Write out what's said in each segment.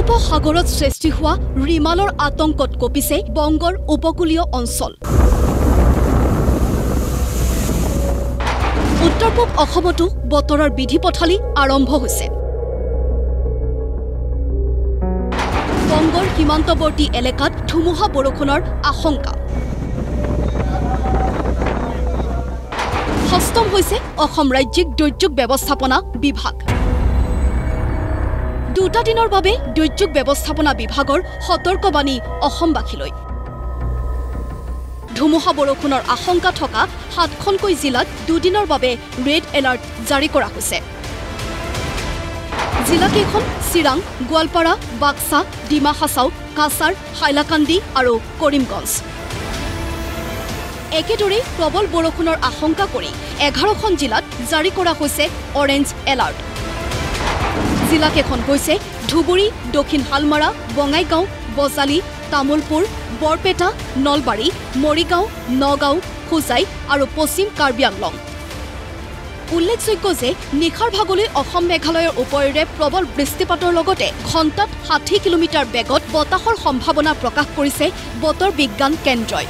সাগৰত সৃষ্টি হোৱা ৰিমালৰ আতংকত কঁপিছে বংগৰ উপকূলীয় অঞ্চল। উত্তৰ পূব অসমতো বতৰৰ বিধি পথালি আৰম্ভ হৈছে। বংগৰ সীমান্তৱৰ্তী এলেকাত ধুমুহা বৰষুণৰ আশংকা। সষ্টম হৈছে অসম ৰাজ্যিক দুৰ্যোগ ব্যৱস্থাপনা বিভাগ। দুটা দিনৰ বাবে দুৰ্যোগ ব্যৱস্থাপনা বিভাগৰ সতৰ্কবাণী অসমবাসীলৈ। ধুমুহা বৰষুণৰ আশংকা থকা ৭খনকৈ জিলাত দুদিনৰ বাবে ৰেড এলাৰ্ট জাৰি কৰা হৈছে। জিলাকেইখন চিৰাং, গোৱালপাৰা, বাক্সা, ডিমা হাছাও, কাছাৰ, হাইলাকান্দি আৰু কৰিমগঞ্জ। একেদৰে প্ৰবল বৰষুণৰ আশংকা কৰি ১১খন জিলাত জাৰি কৰা হৈছে অৰেঞ্জ এলাৰ্ট। জিলাকেইখন হৈছে ধুবুৰী, দক্ষিণ হালমাৰা, বঙাইগাঁও, বজালী, তামুলপুৰ, বৰপেটা, নলবাৰী, মৰিগাঁও, নগাঁও, হোজাই আৰু পশ্চিম কাৰ্বি আংলং। উল্লেখযোগ্য যে নিশাৰ ভাগলৈ অসম মেঘালয়ৰ ওপৰেৰে প্ৰবল বৃষ্টিপাতৰ লগতে ঘণ্টাত ৬০ কিলোমিটাৰ বেগত বতাহৰ সম্ভাৱনা প্ৰকাশ কৰিছে বতৰ বিজ্ঞান কেন্দ্ৰই।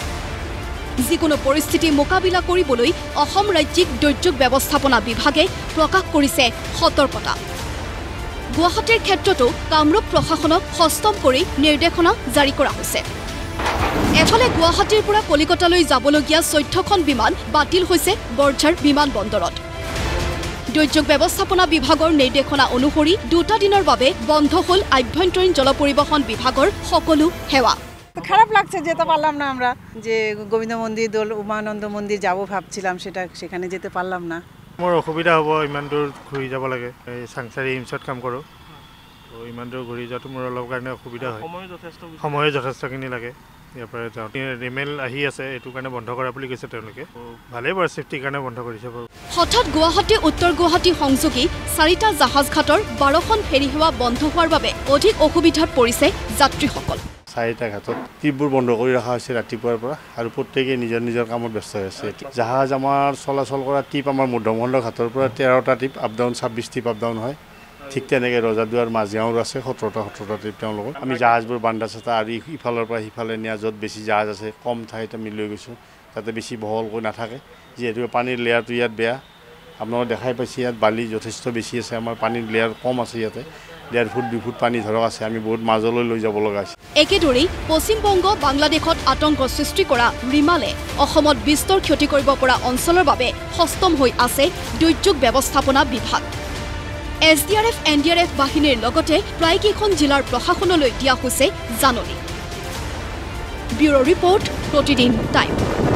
যিকোনো পৰিস্থিতি মোকাবিলা কৰিবলৈ অসম ৰাজ্যিক দুৰ্যোগ ব্যৱস্থাপনা বিভাগে প্ৰকাশ কৰিছে সতৰ্কতা। গুৱাহাটীৰ ক্ষেত্ৰতো কামৰূপ প্ৰশাসনক সষ্টম কৰি নিৰ্দেশনা জাৰি কৰা হৈছে। এফালে গুৱাহাটীৰ পৰা কলিকতালৈ যাবলগীয়া ১৪খন বিমান বাতিল হৈছে বৰঝাৰ বিমান বন্দৰত। দুৰ্যোগ ব্যৱস্থাপনা বিভাগৰ নিৰ্দেশনা অনুসৰি দুটা দিনৰ বাবে বন্ধ হল আভ্যন্তৰীণ জল পৰিবহণ বিভাগৰ সকলো সেৱা। খারাপ লাগছে যেতে পারলাম না আমরা যে গোবিন্দ মন্দির দোল উমানন্দ মন্দির যাব ভাবছিলাম সেখানে যেতে পারলাম না। মোৰ অসুবিধা হ'ব, ইমান দূৰ ঘূৰি যাব লাগে। এই চাংচাৰি ইমছত কাম কৰোঁ, তো ইমান দূৰ ঘূৰি যোৱাটো মোৰ অলপ কাৰণে অসুবিধা হয়। সময়ো যথেষ্টখিনি লাগে। ইয়াৰ পৰা যাওঁতে ৰিমেল আহি আছে, এইটো কাৰণে বন্ধ কৰা বুলি কৈছে তেওঁলোকে। ভালেই বাৰু, ছেফটিৰ কাৰণে বন্ধ কৰিছে বাৰু। হঠাৎ গুৱাহাটী উত্তৰ গুৱাহাটী সংযোগী 4টা জাহাজ ঘাটৰ 12খন ফেৰী সেৱা বন্ধ হোৱাৰ বাবে অধিক অসুবিধাত পৰিছে যাত্ৰীসকল। 4টা ঘাটত ট্ৰিপবোৰ বন্ধ কৰি ৰখা হৈছে ৰাতিপুৱাৰ পৰা, আৰু প্ৰত্যেকেই নিজৰ নিজৰ কামত ব্যস্ত হৈ আছে। জাহাজ আমাৰ চলাচল কৰা ট্ৰিপ আমাৰ মধ্যমখণ্ড ঘাটৰ পৰা 13টা trip up down, 26 trip up down হয়। ঠিক তেনেকৈ ৰজাদুৱাৰ মাজগাঁৱৰ আছে 17টা ট্ৰিপ তেওঁলোকৰ। আমি জাহাজবোৰ বান্দা চাটা আৰু ইফালৰ পৰা সিফালে নিয়া, য'ত বেছি জাহাজ আছে কম ঠাইত আমি লৈ গৈছোঁ, যাতে বেছি বহলকৈ নাথাকে। যিহেতু পানীৰ লেয়াৰটো ইয়াত বেয়া, আপোনালোকে দেখাই পাইছে ইয়াত বালি যথেষ্ট বেছি আছে, আমাৰ পানীৰ লেয়াৰ কম আছে। ইয়াতে 1.5 ফুট 2 ফুট পানী ধৰক আছে, আমি বহুত মাজলৈ লৈ যাব লগা হৈছে। একেদৰেই পশ্চিমবংগ, বাংলাদেশত আতংক সৃষ্টি কৰা ৰিমালে অসমত বিস্তৰ ক্ষতি কৰিব পৰা অঞ্চলৰ বাবে সষ্টম হৈ আছে দুৰ্যোগ ব্যৱস্থাপনা বিভাগ। SDRF, NDRF বাহিনীৰ লগতে প্ৰায়কেইখন জিলাৰ প্ৰশাসনলৈ দিয়া হৈছে জাননী। ব্যুৰ' ৰিপৰ্ট, প্ৰতিদিন টাইম।